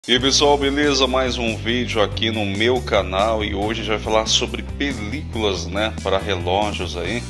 E aí pessoal, beleza? Mais um vídeo aqui no meu canal e hoje a gente vai falar sobre películas, né, para relógios aí.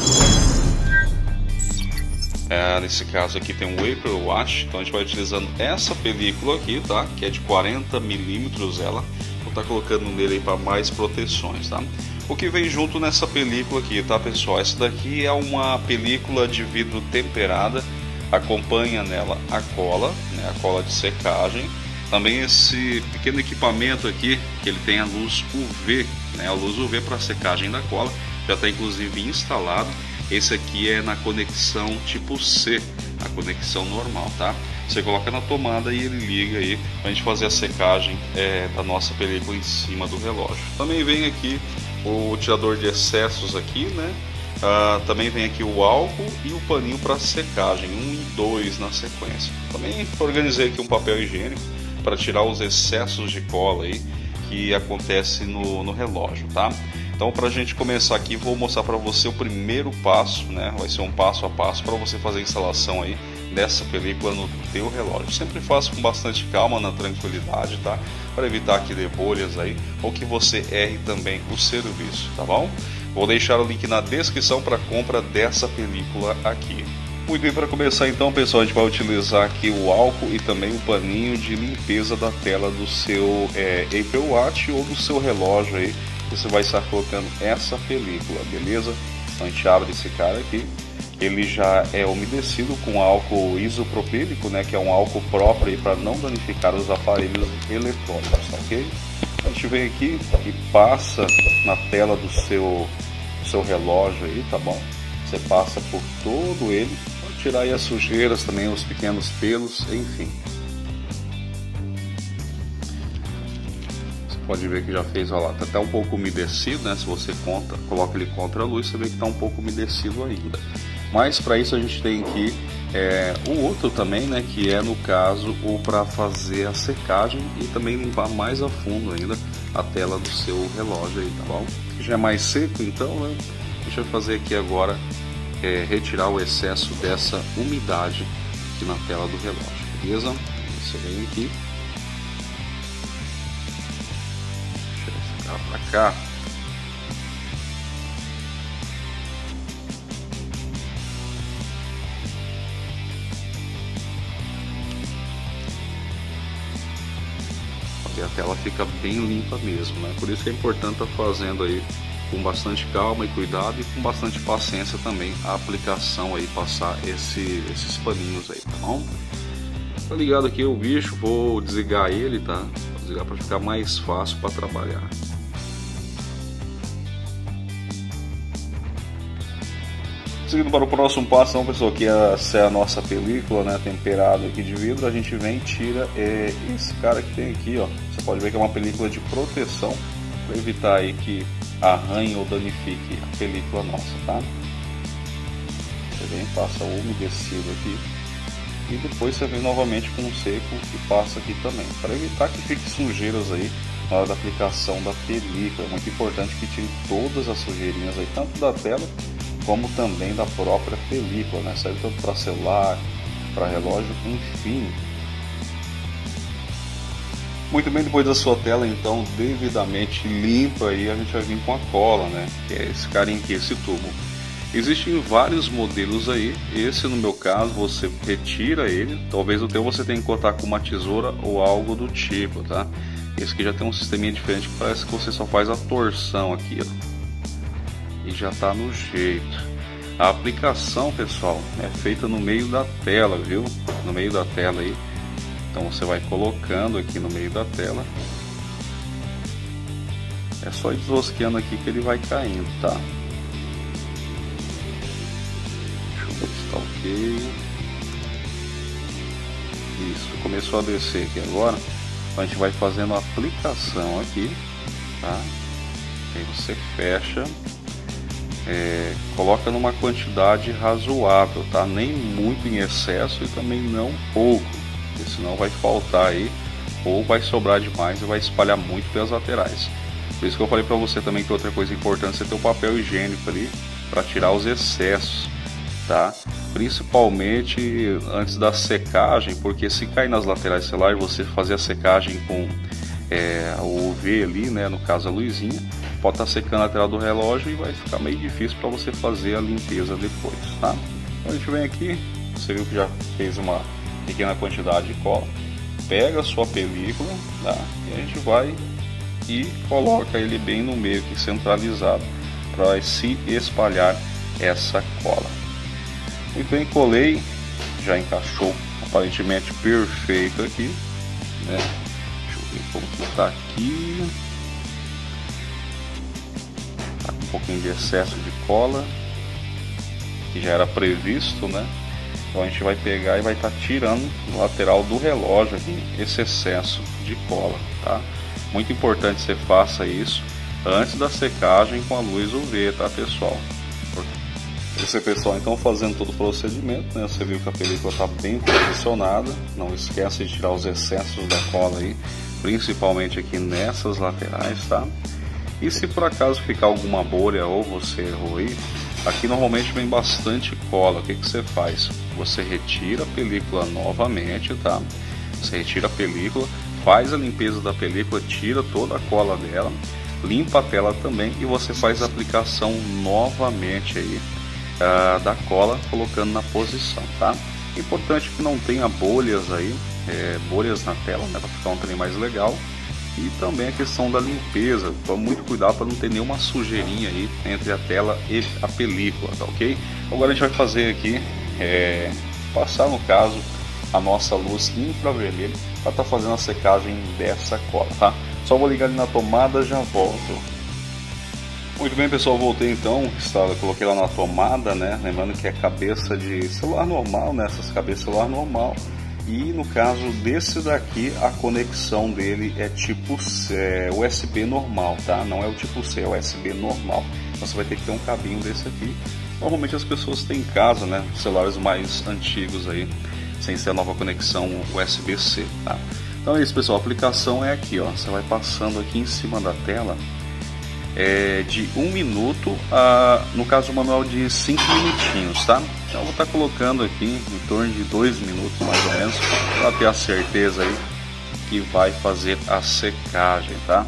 Nesse caso aqui tem um Apple Watch, então a gente vai utilizando essa película aqui, tá? Que é de 40 milímetros ela. Vou estar colocando nele aí para mais proteções, tá? O que vem junto nessa película aqui, tá pessoal? Essa daqui é uma película de vidro temperada, acompanha nela a cola, né, a cola de secagem. Também esse pequeno equipamento aqui, que ele tem a luz UV, né, a luz UV para secagem da cola, já está inclusive instalado. Esse aqui é na conexão tipo C, a conexão normal, tá? Você coloca na tomada e ele liga aí para a gente fazer a secagem da nossa película em cima do relógio. Também vem aqui o tirador de excessos aqui, né? Também vem aqui o álcool e o paninho para secagem, 1 e 2 na sequência. Também organizei aqui um papel higiênico para tirar os excessos de cola aí que acontece no relógio, tá? Então, para a gente começar aqui, vou mostrar para você o primeiro passo, né? Vai ser um passo a passo para você fazer a instalação aí dessa película no teu relógio. Sempre faça com bastante calma, na tranquilidade, tá? Para evitar que dê bolhas aí ou que você erre também o serviço, tá bom? Vou deixar o link na descrição para compra dessa película aqui. Muito bem, para começar então, pessoal, a gente vai utilizar aqui o álcool e também o paninho de limpeza da tela do seu Apple Watch ou do seu relógio aí. Você vai estar colocando essa película, beleza? Então a gente abre esse cara aqui. Ele já é umedecido com álcool isopropílico, né? Que é um álcool próprio para não danificar os aparelhos eletrônicos, tá ok? A gente vem aqui e passa na tela do seu relógio aí, tá bom? Você passa por todo ele, para tirar aí as sujeiras, também os pequenos pelos, enfim. Você pode ver que já fez, olha lá, tá até um pouco umedecido, né? Se você coloca ele contra a luz, você vê que tá um pouco umedecido ainda. Mas para isso a gente tem aqui o outro também, né? Que é no caso o para fazer a secagem e também limpar mais a fundo ainda a tela do seu relógio aí, tá bom? Já é mais seco então, né? Deixa eu fazer aqui agora, retirar o excesso dessa umidade aqui na tela do relógio, beleza? Você vem aqui, deixa esse cara pra cá. E a tela fica bem limpa mesmo, né? Por isso que é importante estar fazendo aí com bastante calma e cuidado e com bastante paciência também a aplicação aí, passar esses paninhos aí, tá bom? Tá ligado aqui o bicho, vou desligar ele, tá? Vou desligar para ficar mais fácil para trabalhar. Seguindo para o próximo passo, então, pessoal, que essa é a nossa película, né, temperada aqui de vidro, a gente vem e tira esse cara que tem aqui, ó. Você pode ver que é uma película de proteção para evitar aí que arranhe ou danifique a película nossa, tá? Você vem, passa o umedecido aqui e depois você vem novamente com o seco e passa aqui também, para evitar que fique sujeiras aí na hora da aplicação da película. É muito importante que tire todas as sujeirinhas aí, tanto da tela como também da própria película, né? Serve tanto para celular, para relógio, enfim. Muito bem, depois da sua tela então devidamente limpa, aí a gente vai vir com a cola, né? Que é esse carinha aqui, esse tubo. Existem vários modelos aí. Esse, no meu caso, você retira ele. Talvez o teu você tenha que cortar com uma tesoura ou algo do tipo, tá? Esse aqui já tem um sisteminha diferente que parece que você só faz a torção aqui, ó. E já tá no jeito. A aplicação, pessoal, é feita no meio da tela, viu? No meio da tela aí. Então você vai colocando aqui no meio da tela. É só deslosqueando aqui que ele vai caindo, tá? Deixa eu ver se tá ok. Isso, começou a descer aqui agora. Então a gente vai fazendo a aplicação aqui, tá? Aí você fecha. Coloca numa quantidade razoável, tá? Nem muito em excesso e também não pouco, porque senão vai faltar aí ou vai sobrar demais e vai espalhar muito pelas laterais. Por isso que eu falei para você também que outra coisa importante é ter o papel higiênico ali para tirar os excessos. tá? Principalmente antes da secagem, porque se cair nas laterais celular, você fazer a secagem com o UV ali, né, no caso a luzinha, pode estar secando a lateral do relógio e vai ficar meio difícil para você fazer a limpeza depois, tá? Então a gente vem aqui, você viu que já fez uma pequena quantidade de cola, pega a sua película, tá? E a gente vai e coloca ele bem no meio aqui, centralizado, para se espalhar essa cola. Muito bem, colei, já encaixou aparentemente perfeito aqui, né? Deixa eu ver como que tá aqui. Tá com um pouquinho de excesso de cola, que já era previsto, né? Então a gente vai pegar e vai estar tirando no lateral do relógio aqui esse excesso de cola, tá? Muito importante que você faça isso antes da secagem com a luz UV, tá, pessoal? Esse pessoal, então, fazendo todo o procedimento, né? Você viu que a película está bem posicionada. Não esquece de tirar os excessos da cola aí, principalmente aqui nessas laterais, tá? E se por acaso ficar alguma bolha ou você errou aí, aqui normalmente vem bastante cola. O que você faz? Você retira a película novamente, tá? Você retira a película, faz a limpeza da película, tira toda a cola dela, limpa a tela também e você faz a aplicação novamente aí da cola, colocando na posição, tá? Importante que não tenha bolhas aí, bolhas na tela, né, para ficar um trem mais legal. E também a questão da limpeza, tome muito cuidado para não ter nenhuma sujeirinha aí entre a tela e a película, tá ok? Agora a gente vai fazer aqui, passar no caso a nossa luz infravermelha para estar fazendo a secagem dessa cola, tá? Só vou ligar ali na tomada, já volto. Muito bem, pessoal, voltei então, coloquei lá na tomada, né? Lembrando que é cabeça de celular normal, né? Essas cabeças de celular normal. E no caso desse daqui, a conexão dele é tipo USB normal, tá? Não é o tipo C, é o USB normal. Então você vai ter que ter um cabinho desse aqui. Normalmente as pessoas têm em casa, né? Celulares mais antigos aí, sem ser a nova conexão USB-C, tá? Então é isso, pessoal, a aplicação é aqui, ó. Você vai passando aqui em cima da tela. De 1 minuto no caso o manual de 5 minutinhos, tá? Então eu vou estar colocando aqui em torno de 2 minutos mais ou menos, para ter a certeza aí que vai fazer a secagem, tá?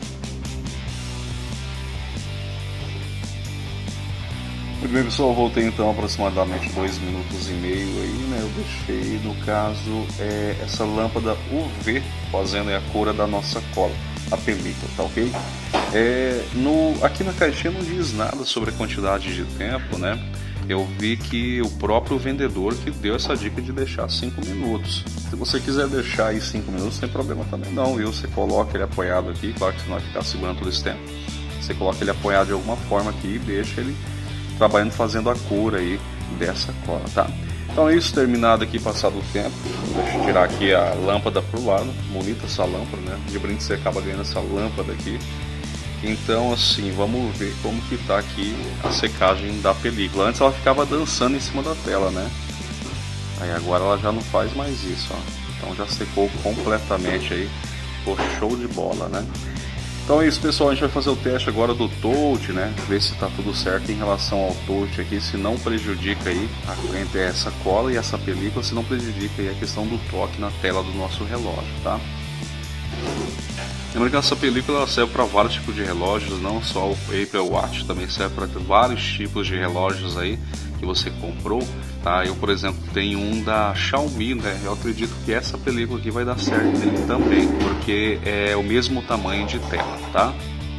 Muito bem, pessoal, eu voltei então aproximadamente 2 minutos e meio aí, né? Eu deixei, no caso, essa lâmpada UV fazendo a cor da nossa cola, a película, tá ok? Aqui na caixinha não diz nada sobre a quantidade de tempo, né? Eu vi que o próprio vendedor que deu essa dica de deixar 5 minutos. Se você quiser deixar aí 5 minutos, sem problema também não, viu? Você coloca ele apoiado aqui, claro que você não vai ficar segurando todo esse tempo. Você coloca ele apoiado de alguma forma aqui e deixa ele trabalhando, fazendo a cor aí dessa cola, tá? Então é isso, terminado aqui, passado o tempo. Deixa eu tirar aqui a lâmpada pro lado. Bonita essa lâmpada, né? De brinde você acaba ganhando essa lâmpada aqui. Então assim, vamos ver como que tá aqui a secagem da película. Antes ela ficava dançando em cima da tela, né? Aí agora ela já não faz mais isso, ó. Então já secou completamente aí. Ficou show de bola, né? Então é isso, pessoal, a gente vai fazer o teste agora do touch, né? Ver se tá tudo certo em relação ao touch aqui, se não prejudica aí entre essa cola e essa película, se não prejudica aí a questão do toque na tela do nosso relógio, tá? Lembrando que essa película serve para vários tipos de relógios, não só o Apple Watch, também serve para vários tipos de relógios aí que você comprou, tá? Eu, por exemplo, tenho um da Xiaomi, né? Eu acredito que essa película aqui vai dar certo nele também, porque é o mesmo tamanho de tela, tá?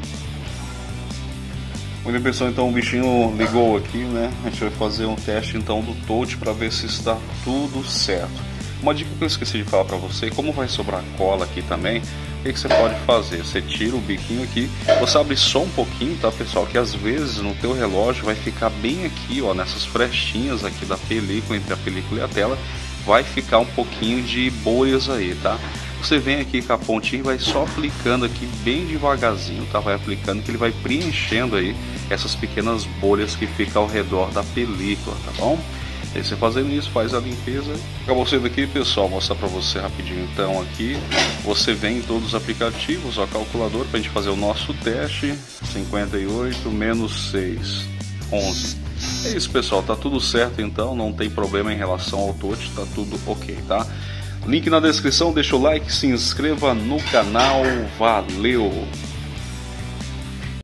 Muito bem, pessoal, então o bichinho ligou aqui, né? A gente vai fazer um teste então do touch para ver se está tudo certo. Uma dica que eu esqueci de falar para você, como vai sobrar cola aqui também, o que você pode fazer? Você tira o biquinho aqui, você abre só um pouquinho, tá, pessoal? Que às vezes no teu relógio vai ficar bem aqui, ó, nessas frechinhas aqui da película, entre a película e a tela, vai ficar um pouquinho de bolhas aí, tá? Você vem aqui com a pontinha e vai só aplicando aqui bem devagarzinho, tá? Vai aplicando que ele vai preenchendo aí essas pequenas bolhas que ficam ao redor da película, tá bom? Aí você fazendo isso, faz a limpeza. Acabou sendo aqui, pessoal, mostrar para você rapidinho então aqui. Você vem em todos os aplicativos, ó, calculador, para a gente fazer o nosso teste. 58 menos 6, 11. É isso, pessoal, tá tudo certo então, não tem problema em relação ao touch, tá tudo ok, tá? Link na descrição, deixa o like, se inscreva no canal, valeu!